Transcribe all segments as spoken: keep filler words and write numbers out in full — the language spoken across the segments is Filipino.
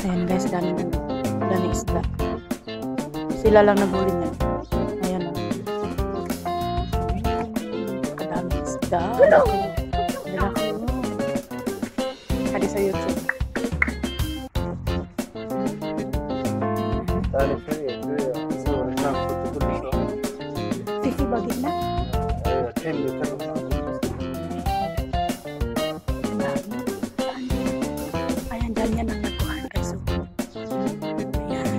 Ayan guys, dami na. Dami isda. Sila lang nabuli niya. Ayan o. Kadami isda. Hello! Hadi sa YouTube. Fifi bagay na? Ayan, dyan yan ang nagkuhan guys. Ayan.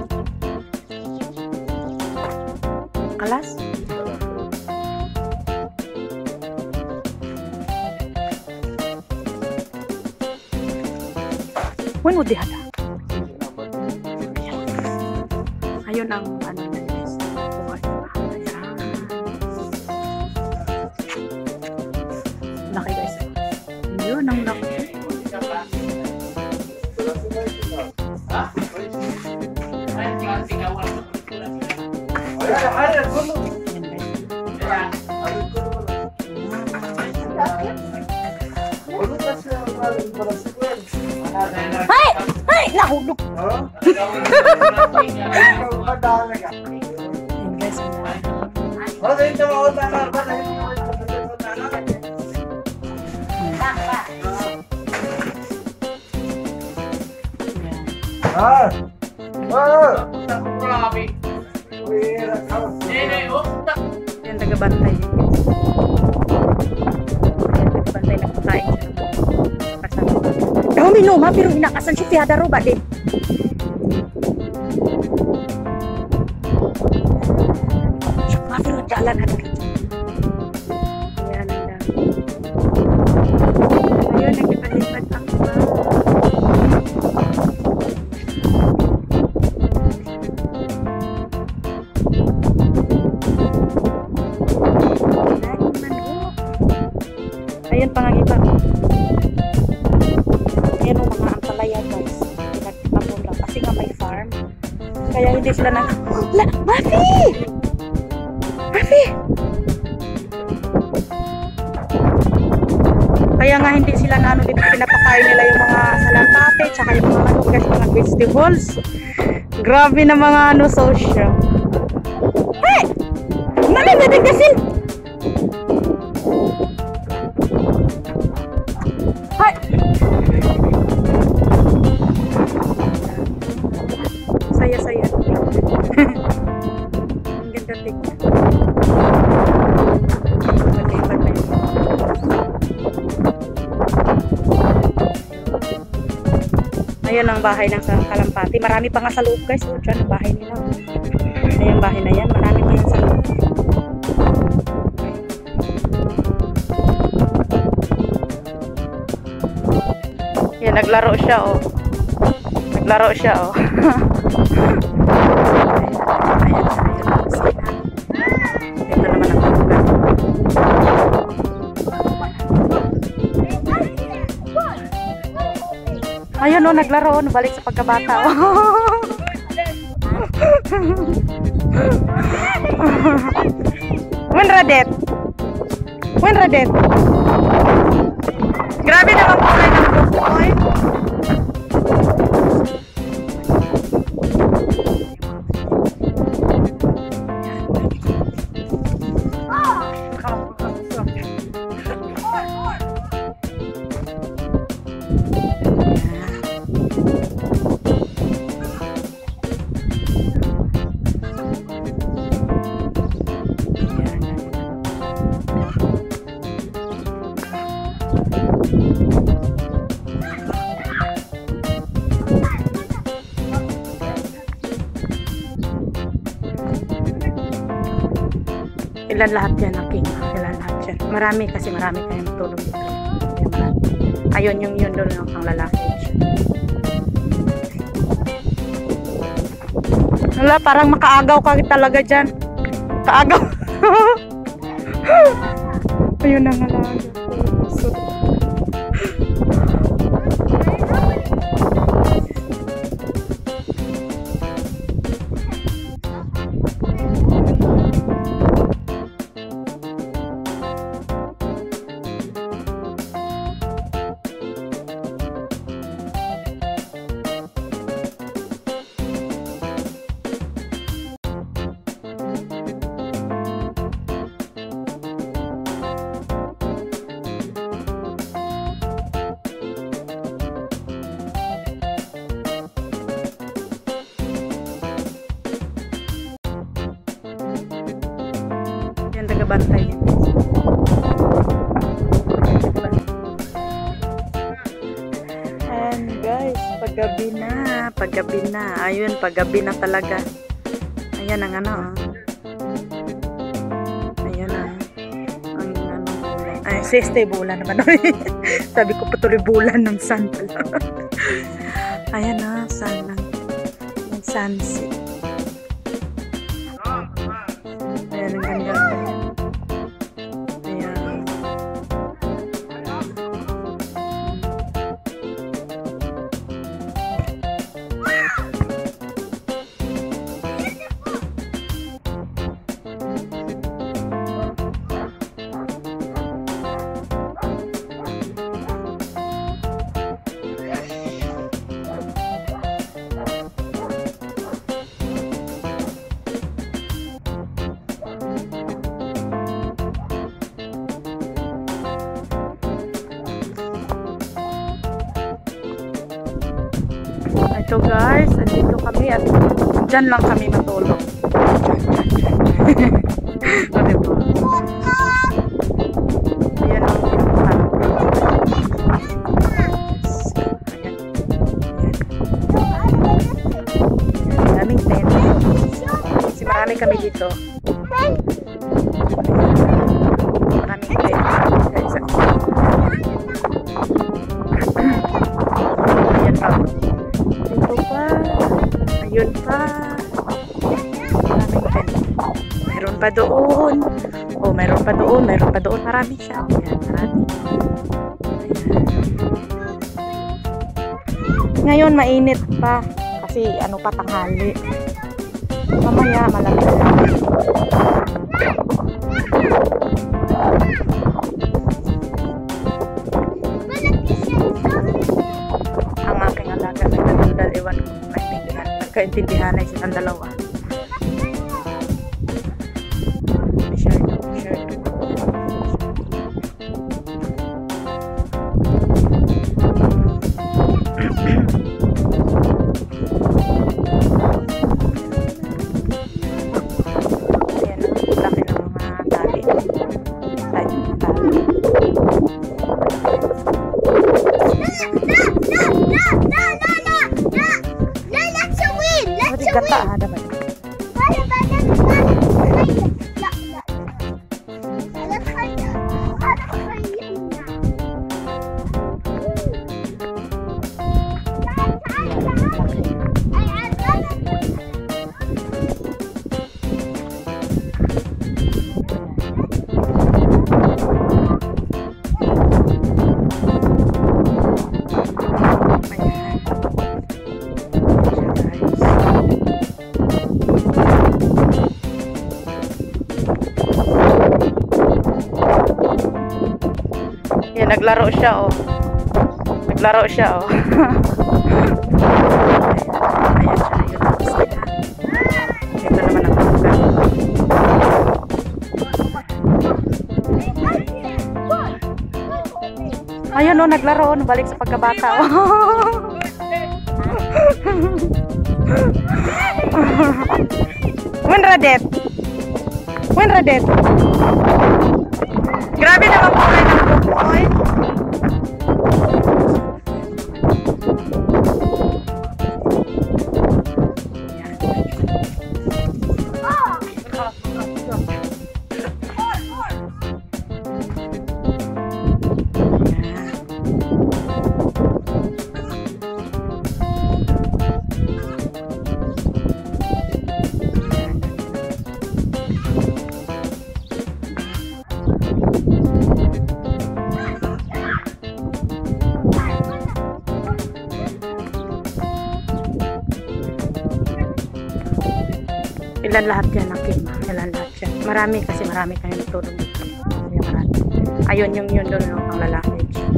Kalas? When would they have that? Ayun ang ano na guys. Ayan. Laki guys. Yun ang laki. Hai! Hai! Nahulog! Ayan guys, Ah! Ah! yan taga-bantay. Taga-bantay na pagkain siya. Dami no, ma, pero inakasan siya tihada ro ba din? Ma, pero jalan na rin. Ayan, ang dami. Ayun, nagipalipat ang ba. Ayan, pangagiba. Ayan o, mga ampalaya guys. Pinagtapon lang. Kasi nga may farm. Kaya hindi sila nag... La! Mafi! Mafi! Kaya nga hindi sila na ano dito. Pinapakain nila yung mga salampate. Tsaka yung mga ano guys, mga vegetables. Grabe na mga ano social. Hey! Mami, matigasin! Hai! Saya-saya. Ang ganda tignan. Mag-iban na yun. Ayun ang bahay ng Kalampati. Marami pa nga sa loob guys. O, dyan ang bahay nila. Ayun bahay na yan. Marami pa yan sa loob. Yan, naglaro siya, oh. Naglaro siya, oh. Ayan, ayan, ayan. Ito naman ang pagkakas. Ayun, oh, naglaro, oh. Nabalik sa pagkabata, oh. When Radet? When Radet? Grabe naman kulay ng bukoy. Ilan lahat yan ang king. Ilan lahat yan. Marami kasi marami kayong tulong dito. Ay, marami. Ayun yung yun doon ang pang lalaki. Wala, parang makaagaw ka talaga dyan. Kaagaw. Ayun ang alaga. tagabantay niya. And guys, paggabi na, paggabi na. Ayun, paggabi na talaga. Ayan ang ano, oh. Ayan na. Ang ano, bulan. Ay, seste bulan naman. Sabi ko patuloy bulan ng sun pala. Ayan na, sun lang. Yung sunset. Ayan, ang ganda. Ayan. Ito guys, andito kami at dyan lang kami matulog. O diba? Ayan ang pinuntahan. Ayan. Ayan. Daming tent. Kasi marami kami dito. Maraming tent. Guys. Ayan pa. Dito pa. Ayun pa. Maraming tent. Meron pa doon. Oh, meron pa doon. Meron pa doon. Marami siya. Ayan, marami. Ayan. Ngayon, mainit pa. Kasi ano pa, tanghali. Mamaya, malamig na. Ang aking alaga na nagdadal, ewan ko maintindihan. Nagkaintindihan ay silang dalawa. Share to, share to. Ayan, laki ng mga tali. Tali ng tali. Gata ah, dapat. Yan, naglaro siya, oh. Naglaro siya, oh. Ayan siya, yun. Ito naman ang lugar. Ayun, oh, naglaro, oh. Balik sa pagkabata, oh. When Radet? When Radet? Grabe naman po kayo ng bukoy. Ilan lahat yan ang kima. Ilan lahat yan. Marami kasi marami kayo natulong dito. Marami. Ayun yung yun doon ang lalaki.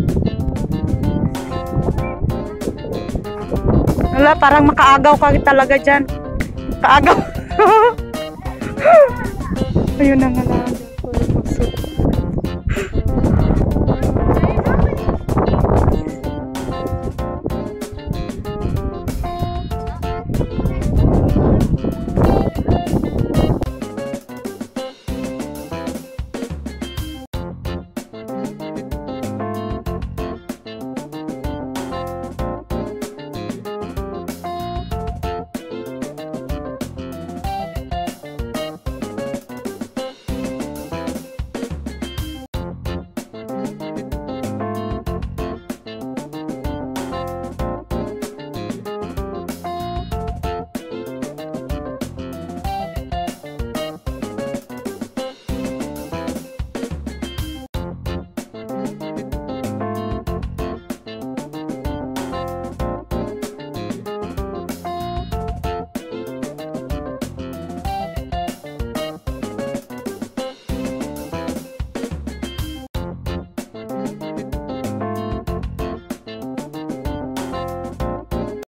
Wala, parang makaagaw ka talaga dyan. Kaagaw. Ayun ang lalaki.